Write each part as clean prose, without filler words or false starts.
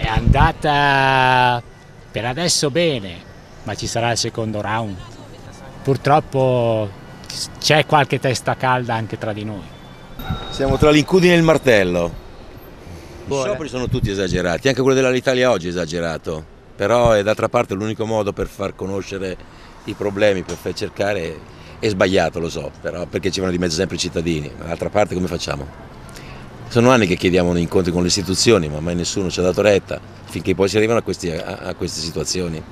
andata per adesso bene, ma ci sarà il secondo round. Purtroppo c'è qualche testa calda anche tra di noi. Siamo tra l'incudine e il martello. I scioperi sono tutti esagerati, anche quello dell'Alitalia oggi è esagerato, però è d'altra parte l'unico modo per far conoscere i problemi, per far cercare, è sbagliato, lo so, però perché ci vanno di mezzo sempre i cittadini, ma d'altra parte come facciamo? Sono anni che chiediamo incontri con le istituzioni, ma mai nessuno ci ha dato retta, finché poi si arrivano a queste situazioni.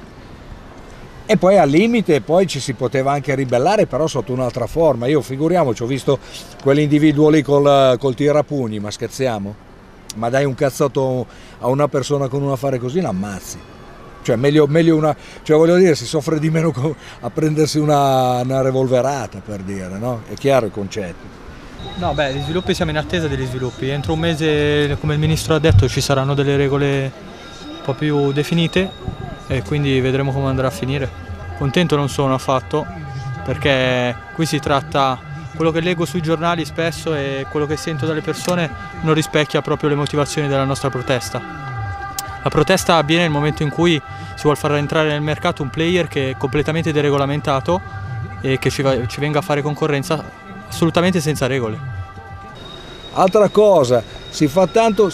E poi al limite poi ci si poteva anche ribellare, però sotto un'altra forma. Io figuriamoci, ho visto quell'individuo lì col tirapugni, ma scherziamo? Ma dai un cazzotto a una persona con un affare così, l'ammazzi. Cioè meglio una, cioè voglio dire, si soffre di meno a prendersi una revolverata, per dire, no? È chiaro il concetto. No, beh, gli sviluppi, siamo in attesa degli sviluppi. Entro un mese, come il Ministro ha detto, ci saranno delle regole un po' più definite e quindi vedremo come andrà a finire. Contento non sono affatto, perché qui si tratta, quello che leggo sui giornali spesso e quello che sento dalle persone non rispecchia proprio le motivazioni della nostra protesta. La protesta avviene nel momento in cui si vuole far entrare nel mercato un player che è completamente deregolamentato e che ci venga a fare concorrenza assolutamente senza regole. Altra cosa, si fa tanto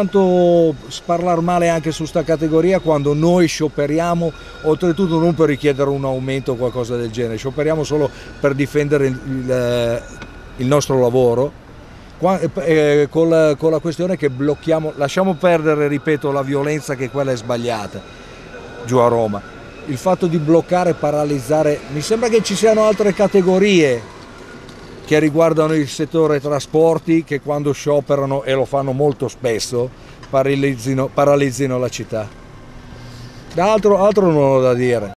sparlar male anche su sta categoria quando noi scioperiamo, oltretutto non per richiedere un aumento o qualcosa del genere, scioperiamo solo per difendere il nostro lavoro, con la questione che blocchiamo, lasciamo perdere, ripeto, la violenza, che quella è sbagliata giù a Roma. Il fatto di bloccare, paralizzare, mi sembra che ci siano altre categorie che riguardano il settore trasporti che quando scioperano, e lo fanno molto spesso, paralizzino la città. Altro non ho da dire.